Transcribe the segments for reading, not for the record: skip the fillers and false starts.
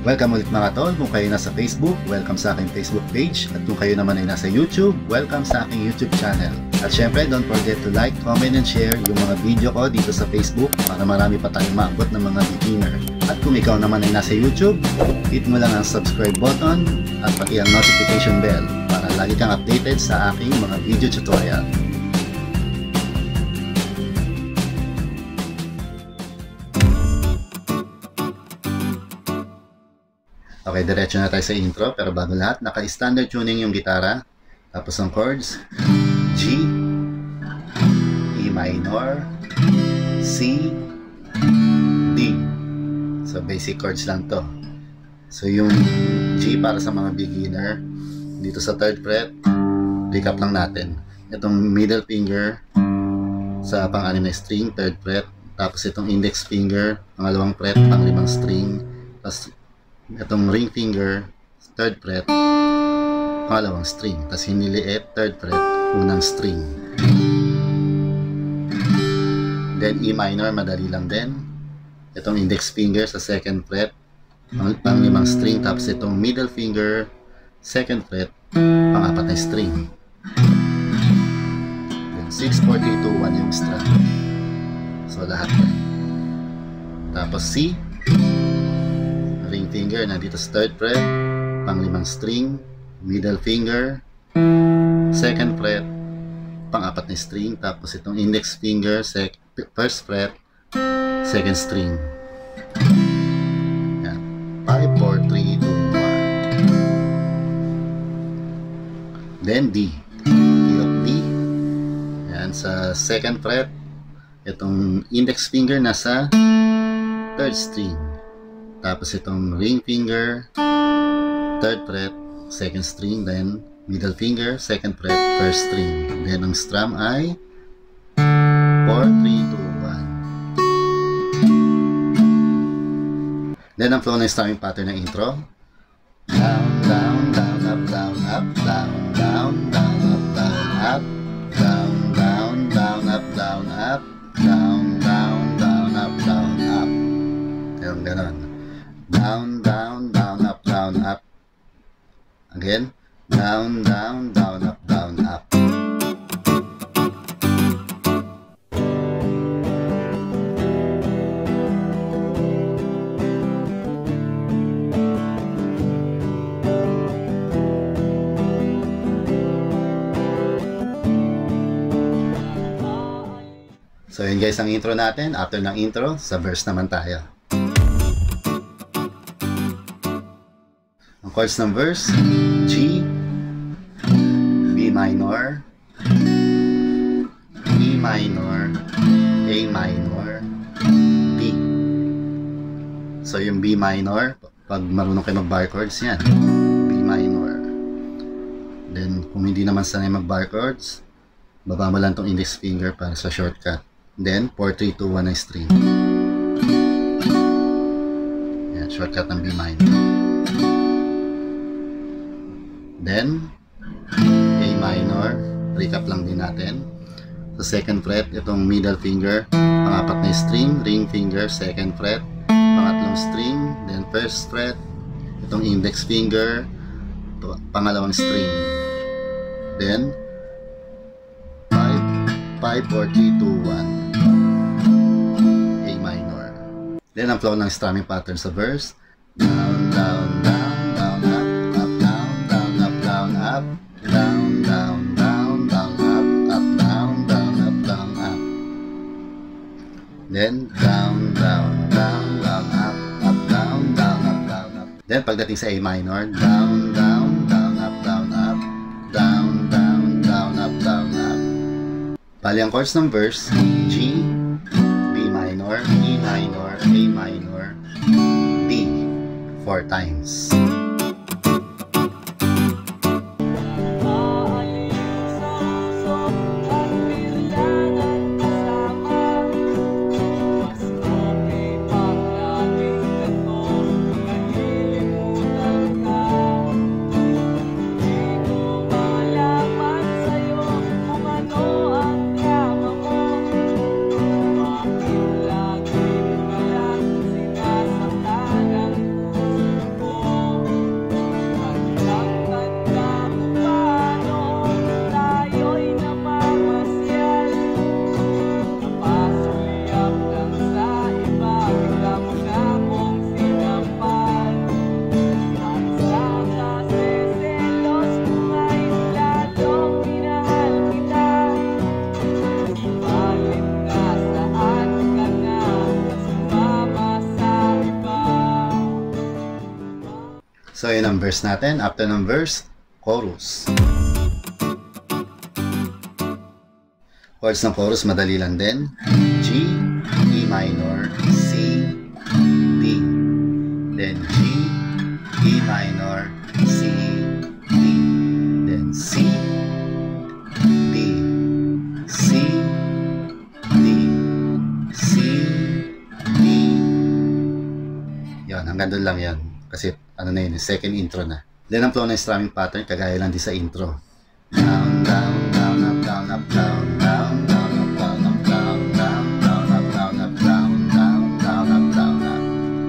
Welcome ulit mga tol. Kung kayo nasa Facebook, welcome sa aking Facebook page. At kung kayo naman ay nasa YouTube, welcome sa aking YouTube channel. At syempre, don't forget to like, comment, and share yung mga video ko dito sa Facebook para marami pa tayong maabot ng mga beginner. At kung ikaw naman ay nasa YouTube, hit mo lang ang subscribe button at pati ang notification bell para lagi kang updated sa aking mga video tutorial. Okay, diretso na tayo sa intro, pero bago lahat, naka-standard tuning yung gitara. Tapos ang chords, G, E minor, C, D. So basic chords lang to. So yung G para sa mga beginner, dito sa 3rd fret, recap lang natin. Itong middle finger sa pang-6 na string, 3rd fret. Tapos itong index finger, pang-2 fret, pang-5 string. Tapos itong ring finger, 3rd fret, pang-2 string. Tapos hiniliit, 3rd fret, 1 string. Then E minor, madali lang din. Itong index finger sa 2nd fret, pang-5 string. Tapos itong middle finger, 2nd fret, pang-4 na string. Then 6, 4, 3, 2, 1 yung strum. So lahat yan. Tapos C, ring finger nandito sa 3rd fret, pang-5 string, middle finger, 2nd fret, pang-4 na string. Tapos itong index finger, 1st fret, 2nd string. Yan. 5, 4, 3, 2, 1. Then D. Key of D. Yan, sa 2nd fret, itong index finger nasa 3rd string. Tapos itong ring finger, 3rd fret, 2nd string, then middle finger, 2nd fret, 1st string. Then ang strum ay 4, 3, 2, 1. Then ang flow ng strumming pattern ng intro. Down, down, down, up, down, up, down, down, down, up, down, up, down, down, down, up, down, up, down, down, down, up, down, up. Yung ganon. Down, down, down, up, down, up. Again. Down, down, down, up, down, up. So yun guys ang intro natin. After ng intro, sa verse naman tayo. Ang chords ng verse, G, B minor, E minor, A minor, B. So yung B minor, pag marunong kayo mag-bar chords, yan, B minor. Then kung hindi naman sanay mag-bar chords, baba mo lang itong index finger para sa shortcut. Then 4, 3, 2, 1 na string. Yan, shortcut ng B minor. Then A minor, recap lang din natin. Sa 2nd fret, itong middle finger, pang-4 na string, ring finger, 2nd fret, pang-3 string, then 1st fret, itong index finger, pang-2 string. Then 5, 4, 3, 2, 1. A minor. Then ang flow ng strumming pattern sa verse. Down, down, down, down, up, up, down, down, up, down, up, down, down, down, down, up, up, down, down, up, down, up. Then down, down, down, down, up, up, down, down, up, down, up. Then pagdating sa A minor, down, down, down, up, down, up, down, down, down, up, down, up. Bali ang chords ng verse, G, B minor, E minor, A minor, D, 4 times. So, yun ang verse natin. After ng verse, chorus. Chords ng chorus, madali lang din. G, E minor, C, D. Then G, E minor, C, D. Then C, D, C, D, C, D. Yan, hanggang doon lang yan. Kasi ano na yun, second intro na. Then ang flow ng strumming pattern, kagaya lang din sa intro. Down, down, down, up, down, up, down, down, down, up, down, up, down, down, down, up, down, up, down, down, down, up, down, up.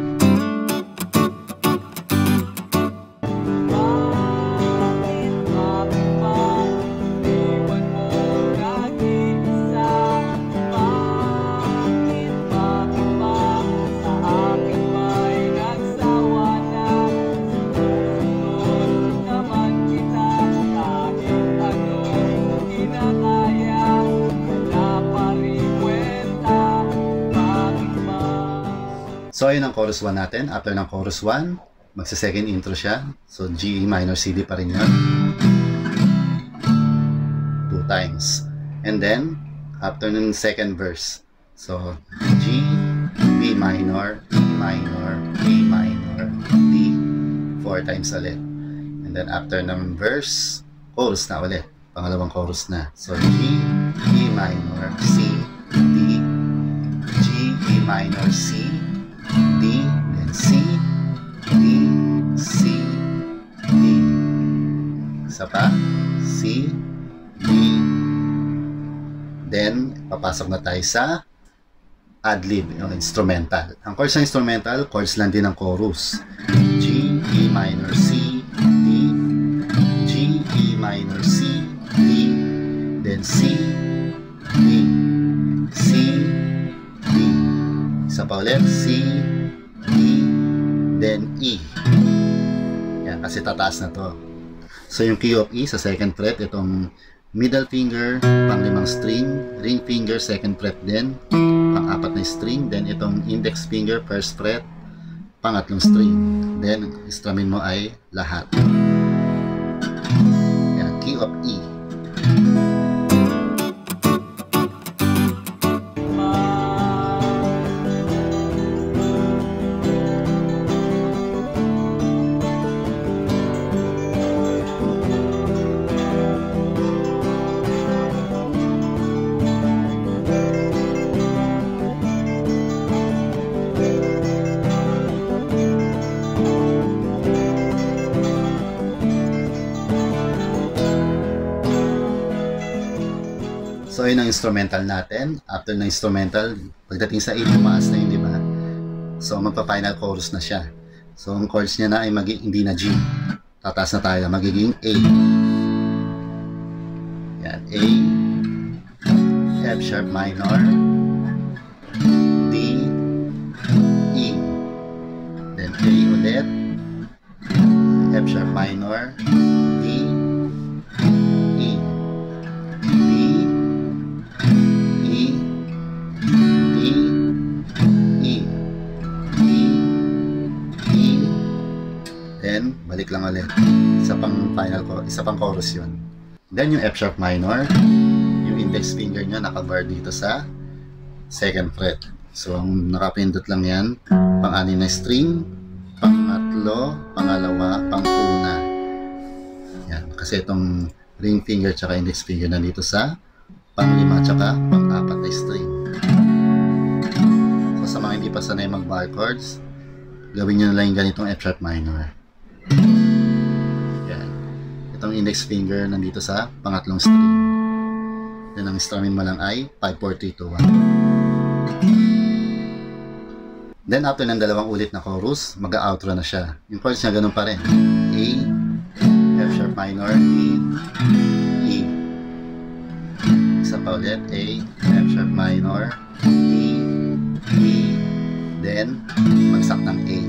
So, ayun ang chorus 1 natin. After ng chorus 1, magsa-second intro siya. So, G, E minor, C, D pa rin yun. 2 times. And then, after ng second verse. So, G, B minor, E minor, A minor, D. 4 times ulit. And then, after ng verse, chorus na ulit. Pangalawang chorus na. So, G, E minor, C, D. G, E minor, C, D, then C, D, C, D. Isa pa, C, D. Then, papasok na tayo sa ad-lib, yung instrumental. Ang chords ng instrumental, chords lang din ng chorus. G, E minor, C, D, G, E minor, C, D, then C, D, C, D. Isa pa ulit, C, D, then E. Yan, kasi tataas na to. So, yung key of E sa second fret, itong middle finger, pang-limang string, ring finger, second fret din, pang-apat na string, then itong index finger, first fret, pangatlong string. Then, strumin mo ay lahat. Yan, key of E. So, yun ang instrumental natin. After ng instrumental, pagdating sa 8, tumaas na yun, di ba? So, magpa-final chorus na siya. So, ang chords niya na ay hindi na G. Tataas na tayo, magiging A. Yan, A, F sharp minor, D, E. Then A ulit, F sharp minor, D, E. Balik lang ulit. Isa pang final ko, isa pang chorus yun. Then yung F sharp minor, yung index finger nyo nakabar dito sa second fret. So ang nakapindot lang yan, pang-anim na string, pang-atlo, pangalawa, pang-una. Yan, kasi itong ring finger tsaka index finger na dito sa pang-lima tsaka pang-apat na string. So sa mga hindi pa sanay mag-bar chords, gawin nyo na lang yung ganitong F sharp minor. Yan. Itong index finger nandito sa pangatlong string. Then ang strumming mo lang ay 5, 4, 3, 2, 1. Then after ng dalawang ulit na chorus, mag-outro na siya. Yung chords niya ganun pa rin. A, F sharp minor, D, E. Isa pa ulit. A, F sharp minor, D, E. Then magsak ng A.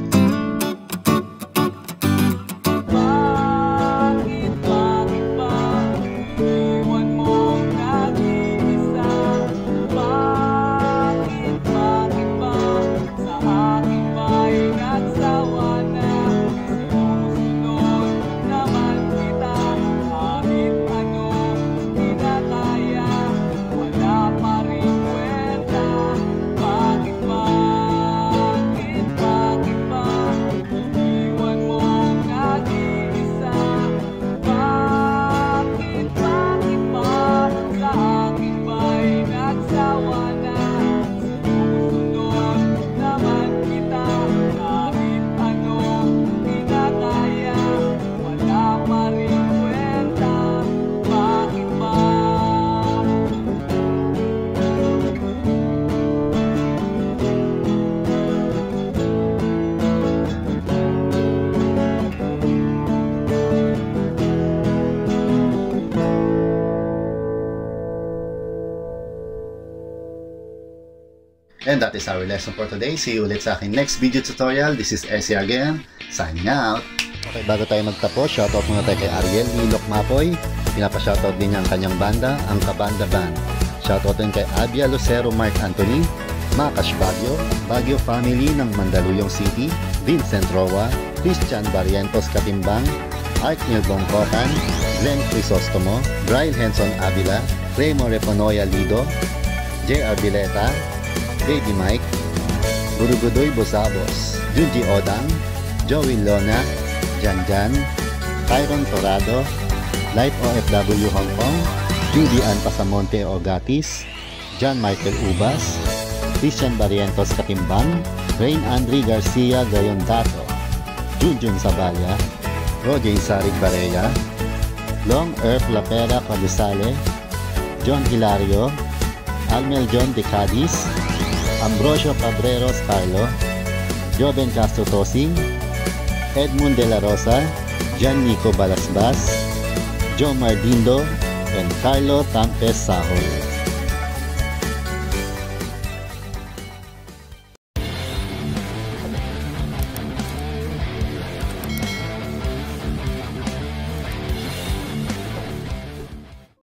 And that is our lesson for today. See you ulit sa aking next video tutorial. This is Essie again, signing out. Okay, bago tayo magtapos, shoutout muna tayo kay Ariel Nilok Mapoy. Pinapa-shoutout din niya ang kanyang banda, ang Kabanda Band. Shoutout din kay Abia Lucero Mark Anthony, Makash Baguio Family ng Mandaluyong City, Vincent Roa, Christian Barrientos Katimbang, Art Nilbong Cotan, Glenn Crisostomo, Brian Henson Avila, Remo Reponoya Lido, J.R. Bileta, Baby Mike, Gurugudoy Bosabos, Junji Odang, Joey Lona, Janjan, Tyron Torado, Life OFW Hong Kong, Judy Ann Pasamonte Ogatis, John Michael Ubas, Christian Barrientos Katimbang, Rain Andre Garcia Gayondato, Junjun Sabaya, Roger Sarig Barea, Long Earth Lapera Cabusale, John Hilario, Almel John De Cadiz, Ambrosio Cabreros Carlo, Joven Castro Tosing, Edmund De La Rosa, Jan Nico Balasbas, Joe Mardindo, and Carlo Tampes Sahol.